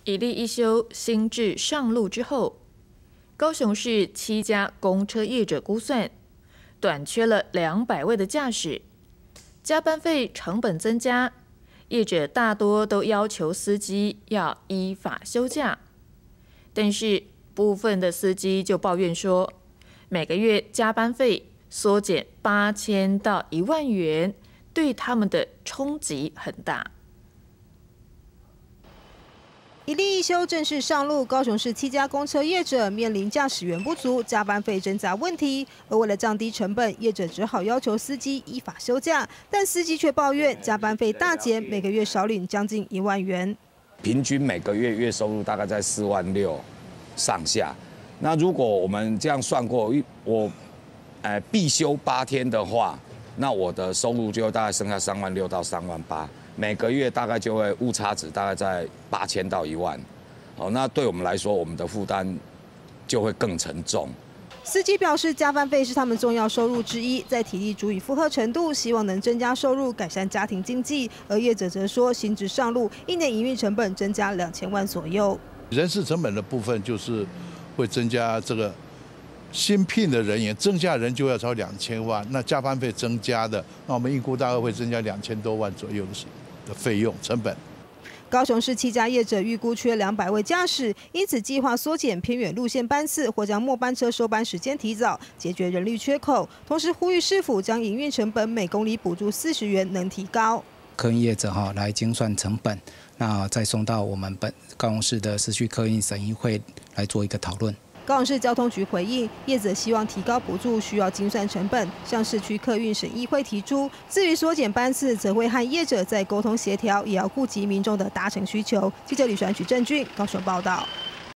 一例一休新制上路之后，高雄市7家公车业者估算，短缺了200位的驾驶，加班费成本增加，业者大多都要求司机要依法休假。但是部分的司机就抱怨说，每个月加班费缩减8000到1万元，对他们的冲击很大。 一例一休正式上路，高雄市7家公车业者面临驾驶员不足、加班费增加问题。而为了降低成本，业者只好要求司机依法休假，但司机却抱怨加班费大减，每个月少领将近1万元。 平均每个月月收入大概在4万6上下。那如果我们这样算过，我必休8天的话，那我的收入就大概剩下3万6到3万8。每个月大概就会误差值大概在8000到1万，好，那对我们来说，我们的负担就会更沉重。 司机表示，加班费是他们重要收入之一，在体力足以负荷程度，希望能增加收入，改善家庭经济。而业者则说，新制上路，1年营运成本增加2000万左右。 人事成本的部分就是会增加这个新聘的人员，增加人就要超2000万，那加班费增加的，那我们预估大概会增加2000多万左右的费用成本。 高雄市7家业者预估缺200位驾驶，因此计划缩减偏远路线班次，或将末班车收班时间提早，解决人力缺口。同时呼吁市府将营运成本每公里补助40元，能提高。 客运业者来精算成本，那再送到我们高雄市的市区客运审议会来做一个讨论。 高雄市交通局回应，业者希望提高补助，需要精算成本，向市区客运审议会提出。至于缩减班次，则会和业者再沟通协调，也要顾及民众的达成需求。记者李传取郑俊高雄报道。